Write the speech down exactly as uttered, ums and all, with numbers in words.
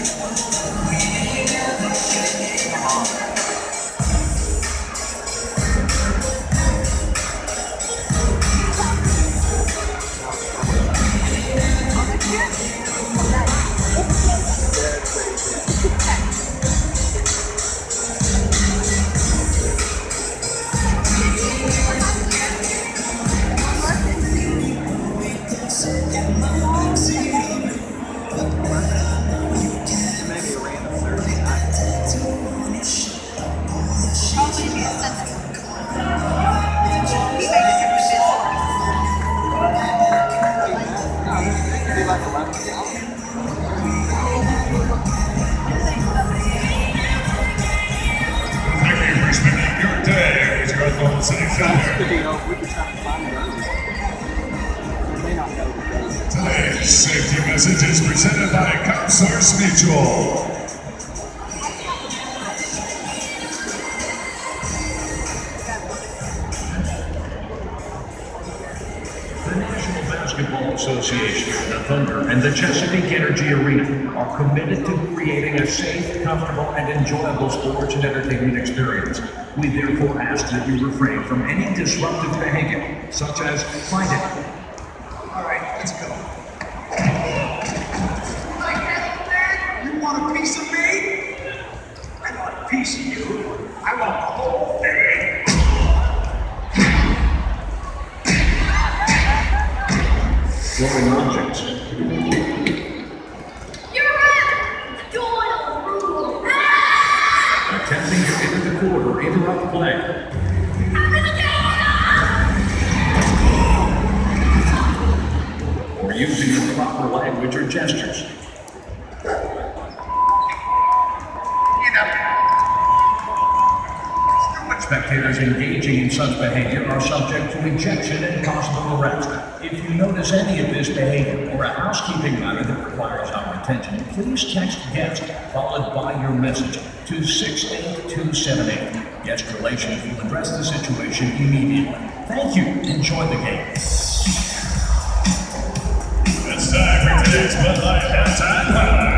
Today's safety message is presented by ComSource Mutual. The National Basketball Association, the Thunder, and the Chesapeake Energy Arena are committed to creating a safe, comfortable, and enjoyable sports and entertainment experience. We therefore ask that you refrain from any disruptive behavior, such as fighting. All right, let's go. You want a piece of me? I want a piece of you. I want the whole thing. Throwing objects. You're right! The Doyle rule! Attempting to enter the court or interrupt play. Or using improper language or gestures. Spectators engaging in such behavior are subject to ejection and possible arrest. If you notice any of this behavior or a housekeeping matter that requires our attention, please text GUEST followed by your message to six eight two seven eight. Guest Relations will address the situation immediately. Thank you. Enjoy the game. It's time for today's Bud Light Halftime Highlight.